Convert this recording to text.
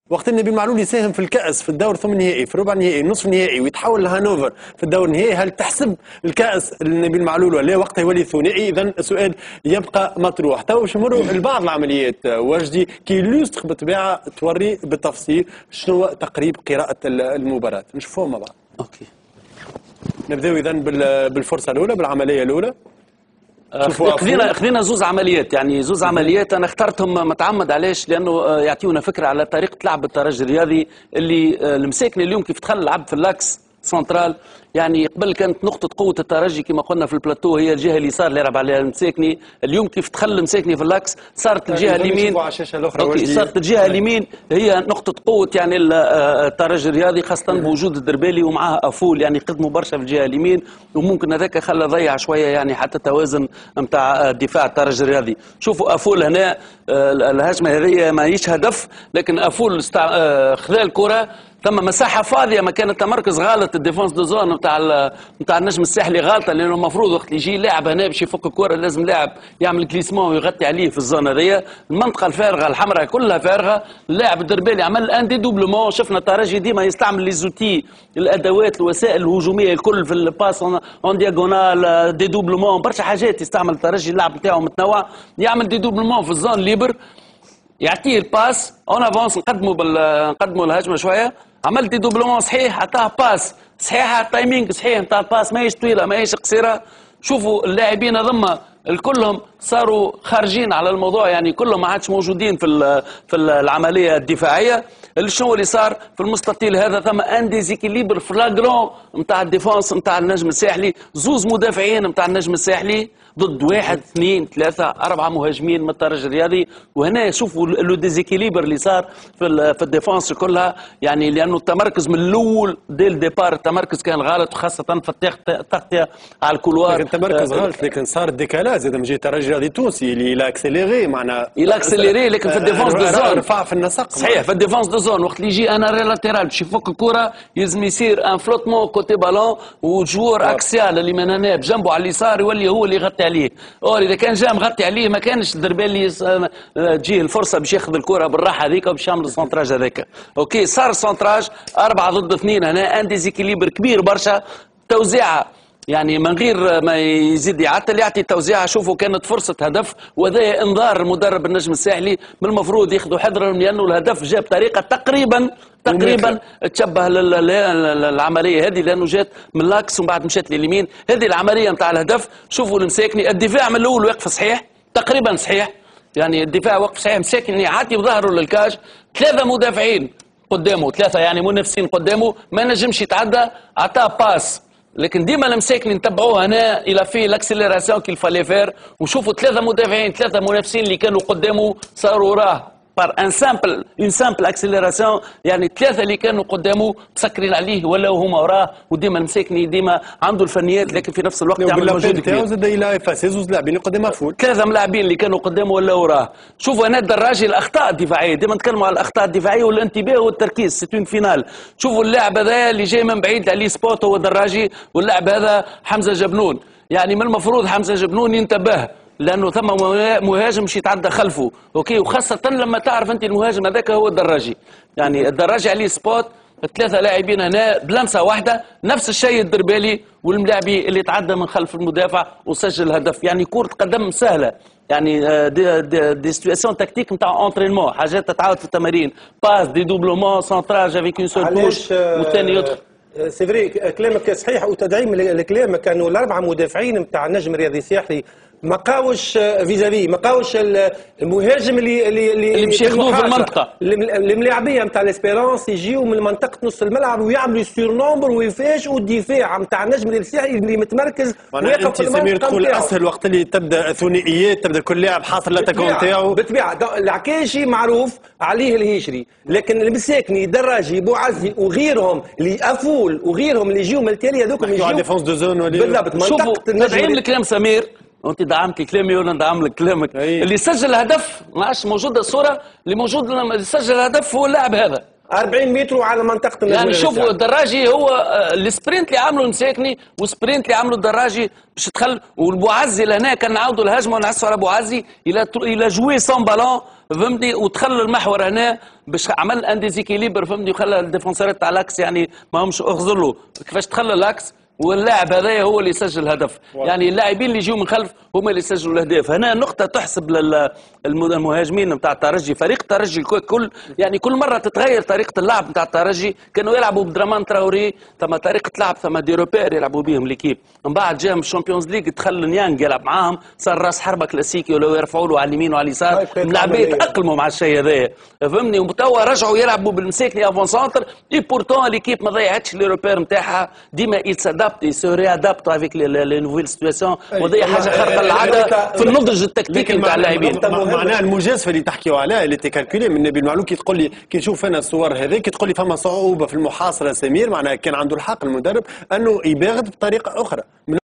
وقت النبيل معلول يساهم في الكأس في الدور ثم النهائي في ربع النهائي نصف النهائي ويتحول لهانوفر في الدور النهائي، هل تحسب الكأس النبيل معلول ولا وقتها يولي ثنائي؟ إذا السؤال يبقى مطروح. تو باش نمروا لبعض العمليات وجدي كي لوستر بالطبيعة توري بالتفصيل شنو تقريب قراءة المباراة، نشوفوهم مع بعض. اوكي نبداو إذا بالفرصة الأولى بالعملية الأولى. خذينا زوز عمليات، يعني زوز عمليات انا اخترتهم متعمد. علاش؟ لانه يعطيونا فكره على طريقه لعب الترجي الرياضي اللي المساكني اليوم كيف دخل لعب في اللاكس سنترال. يعني قبل كانت نقطة قوة الترجي كما قلنا في البلاتو هي الجهة اليسار اللي يلعب عليها المساكني، اليوم كيف دخل المساكني في اللاكس صارت الجهة اليمين. صارت الجهة اليمين هي نقطة قوة يعني الترجي الرياضي، خاصة بوجود الدربالي ومعها أفول، يعني قدموا برشا في الجهة اليمين، وممكن هذاك خلى ضيع شوية يعني حتى توازن نتاع دفاع الترجي الرياضي. شوفوا أفول هنا الهجمة هذه ماهيش هدف، لكن أفول خذا الكرة ثم مساحه فاضيه، ما كان التمركز غلط، الديفونس دو زون نتاع النجم الساحلي غلطه، لانه المفروض وقت يجي لاعب هنا باش يفك الكره لازم لاعب يعمل كليسمون ويغطي عليه في الزون هذيا. المنطقه الفارغه الحمراء كلها فارغه، اللاعب الدربالي عمل ان دي دوبلومون. شفنا الترجي ديما يستعمل لي زوتي الادوات الوسائل الهجوميه الكل في الباس اون دياغونال دي دوبلومون، برشا حاجات يستعمل الترجي، اللعب نتاعو متنوع، يعمل دي دوبلومون في الزون ليبر، يعطيه الباس اون افونس، نقدموا الهجمه شويه، عملت دي دوبلومون صحيح، عطاه باس صحيحه، التايمينغ صحيح نتاع الباس، ماهيش طويله ماهيش قصيره. شوفوا اللاعبين هذما الكلهم صاروا خارجين على الموضوع، يعني كلهم ما عادش موجودين في العمليه الدفاعيه. شنو اللي صار في المستطيل هذا؟ ثم ان ديزيكيليبر فلاغرون نتاع الديفونس نتاع النجم الساحلي، زوز مدافعين نتاع النجم الساحلي ضد 1 2 3 4 مهاجمين من الترجي الرياضي. وهنا شوفوا لو ديزيكيليبر اللي صار في الديفونس كلها، يعني لانه التمركز من الاول دي الديبار التمركز كان غلط، وخاصه في التغطيه على الكولوار. التمركز غلط، لكن صار ديكالاج زاد من جهه الترجي الرياضي التونسي اللي لا اكسيليري معناها الى اكسيليري، لكن في الديفونس دو زون رفع في النسق صحيح. في الديفونس دو زون وقت اللي يجي انا لاتيرال باش يفك الكره يلزم يصير ان فلوتمون كوتي بالون، وجوار اكسيال اللي من هنا بجنبه على اليسار يولي هو اللي يغطي عليه. اور اذا كان جا مغطي عليه ما كانش الدربالي تجيه الفرصه باش ياخذ الكره بالراحه هذيك وباش يعمل السونتراج هذاك. اوكي صار سونتراج 4 ضد 2 هنا، ان ديزيكيليبر كبير برشا، توزيعه يعني من غير ما يزيد يعطل يعطي توزيعه. شوفوا كانت فرصه هدف، وهذا انذار المدرب النجم الساحلي، من المفروض ياخذوا حذرهم لانه الهدف جاء بطريقه تقريبا تشبه العمليه هذه، لانه جات من لاكس ومن بعد مشات لليمين. هذه العمليه نتاع الهدف. شوفوا المساكني الدفاع من الاول واقف صحيح تقريبا صحيح، يعني الدفاع واقف صحيح، مساكني عاطي بظهره للكاج، 3 مدافعين قدامه، 3 يعني منافسين قدامه، ما نجمش يتعدى، عطاه باس. لكن ديما المساكني نتبعوه هنا الى في لاكسيليراسيون كيل فالي فير. وشوفوا 3 مدافعين 3 منافسين اللي كانوا قدامه صاروا وراه بار ان سامبل اكسيليراسيون، يعني 3 اللي كانوا قدامه مسكرين عليه ولاو هما وراه. وديما المساكني ديما عنده الفنيات، لكن في نفس الوقت يعمل مجهود كبير. زاد الى فاسي زوز لاعبين اللي قدامه فول، 3 ملاعبين اللي كانوا قدامه ولاو وراه. شوفوا هنا الدراجي الاخطاء الدفاعيه، ديما نتكلموا على الاخطاء الدفاعيه والانتباه والتركيز، سي اون فينال. شوفوا اللاعب هذا اللي جاي من بعيد عليه سبوت هو دراجي، واللاعب هذا حمزه جبنون، يعني من المفروض حمزه جبنون ينتبه لانه ثم مهاجم مش يتعدى خلفه. اوكي، وخاصه لما تعرف انت المهاجم هذاك هو الدراجي، يعني الدراجي عليه سبوت، 3 لاعبين هنا بلمسه واحده. نفس الشيء الدربالي والملاعبي اللي تعدى من خلف المدافع وسجل الهدف. يعني كرة قدم سهله، يعني دي سيتواسيون تكتيك نتاع اونترينمون، حاجات تتعاود في التمارين، باس دي دوبلومون سونتراج افيك اون سول بوش والثاني يدخل. سي فري كلامك صحيح، وتدعيم لكلامك كانوا ال4 مدافعين نتاع النجم الرياضي الساحلي ما قاوش فيزافي، ما قاوش المهاجم اللي باش ياخذوه في المنطقه. الملاعبيه نتاع الاسبيرونس يجيو من منطقه نص الملعب ويعملوا سور نومبر ويفاجئوا الدفاع نتاع النجم الساحلي اللي متمركز واقف في المنطقه. سمير تقول اسهل وقت اللي تبدا ثنائيات، تبدا كل لاعب حاصل لاتاكون نتاعو بالطبيعه. العكاشي معروف عليه الهيشري، لكن المساكني دراجي بوعزي وغيرهم اللي افول وغيرهم اللي يجيو من التالي هذوك يجيو ديفونس دو زون بالضبط. منطقه ندعم الكلام سمير، وانت دعمت كلامي وانا ندعم لك كلامك. اللي سجل الهدف ما عادش موجوده الصوره، اللي موجود اللي سجل الهدف هو اللاعب هذا، 40 متر على منطقه النجم. يعني شوفوا الدراجي هو السبرنت اللي عملوا المساكني والسبرنت اللي عملوا الدراجي باش تخل، والبوعزي لهنا كان نعاودوا الهجمه ونعسوا على بوعزي الى جوي سون بالون فهمتني، ودخل المحور هنا باش عمل ان ديزيكيليبر فهمتني، وخلى الديفونسورات تاع الاكس يعني ما همش اخذوا كيفاش تخلى الاكس، واللاعب هذايا هو اللي يسجل الهدف. يعني اللاعبين اللي يجوا من خلف هما اللي يسجلوا الاهداف. هنا نقطه تحسب للمهاجمين نتاع الترجي. فريق الترجي الكل يعني كل مره تتغير طريقه اللعب نتاع الترجي. كانوا يلعبوا بدرامان تراوري ثم طريقه لعب ثم دي روبير يلعبوا بهم ليكيب. من بعد جاهم الشامبيونز ليج دخل نيانج يلعب معاهم، صار راس حربه كلاسيكي ولو يرفعوا له على اليمين وعلى اليسار اللاعبين تاقلموا مع الشيء هذايا فهمني. وتوا رجعوا يلعبوا بالمساكني افون سونتر اي بورتون ليكيب ما ضيعتش لي روبير نتاعها، ديما يل سادابت يسو ريادابت افيك لي نوفيل سيتواسيون، وهذه حاجه خارقه للعاده في النضج التكتيكي نتاع اللاعبين. معناها المجازفه اللي تحكيوا عليها اللي تكالكولي من نبيل معلول. كي تقول لي كي نشوف انا الصور هذه كي تقول لي فما صعوبه في المحاصره سمير، معناها كان عنده الحق المدرب انه يباغت بطريقه اخرى من